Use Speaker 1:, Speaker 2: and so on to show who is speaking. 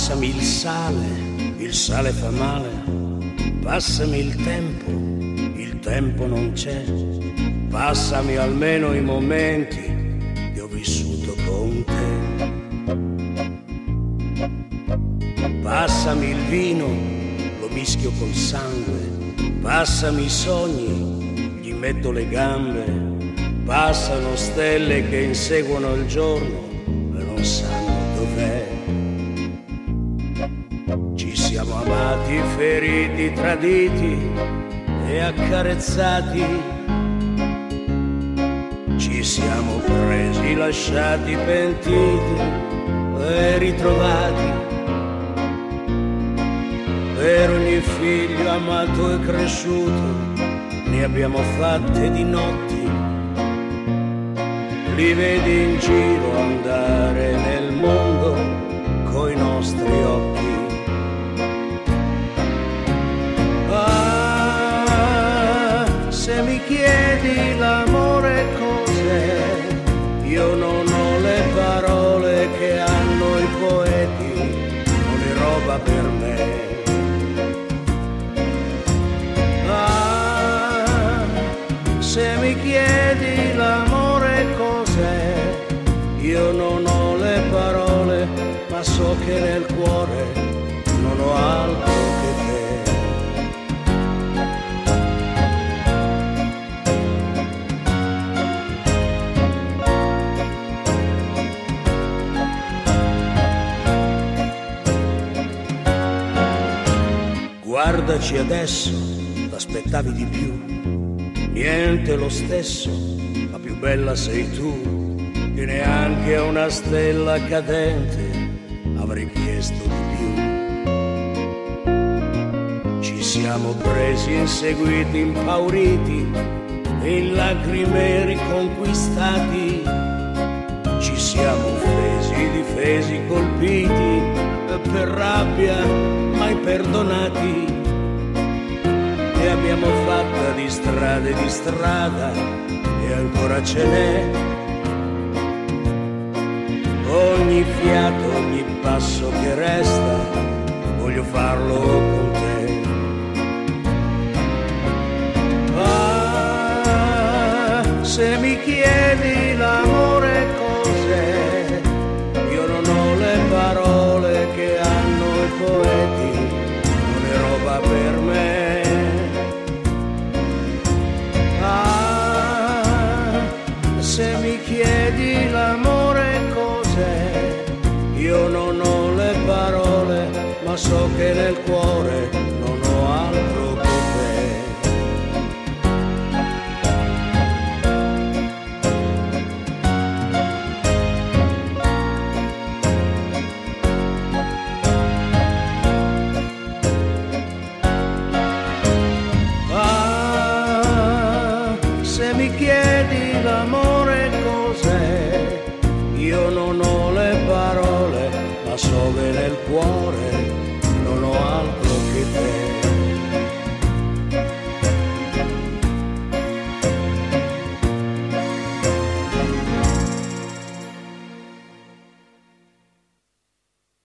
Speaker 1: Passami il sale fa male, passami il tempo non c'è, passami almeno i momenti che ho vissuto con te. Passami il vino, lo mischio col sangue, passami i sogni, gli metto le gambe, passano stelle che inseguono il giorno e non sanno dov'è. Ci siamo amati, feriti, traditi e accarezzati, ci siamo presi, lasciati, pentiti e ritrovati. Per ogni figlio amato e cresciuto ne abbiamo fatte di notti, li vedi in giro andare nel mondo coi nostri occhi. Se mi chiedi l'amore cos'è, io non ho le parole che hanno i poeti, non è roba per me. Se mi chiedi l'amore cos'è, io non ho le parole, ma so che nel cuore non ho altro che te. Guardaci adesso, t'aspettavi di più, niente lo stesso, la più bella sei tu, che neanche a una stella cadente avrei chiesto di più. Ci siamo presi, inseguiti, impauriti, in lacrime riconquistati, ci siamo offesi, difesi, colpiti, per rabbia mai perdonati. E abbiamo fatta di strada e ancora ce n'è. Ogni fiato, ogni passo che resta, voglio farlo con te. Se mi chiedi l'amore cos'è, io non ho le parole che hanno i poeti, non è roba per me. Se mi chiedi l'amore cos'è, io non ho le parole, ma so che nel cuore non ho altro che te. Se mi chiedi l'amore cos'è, io non ho le parole, ma so che nel cuore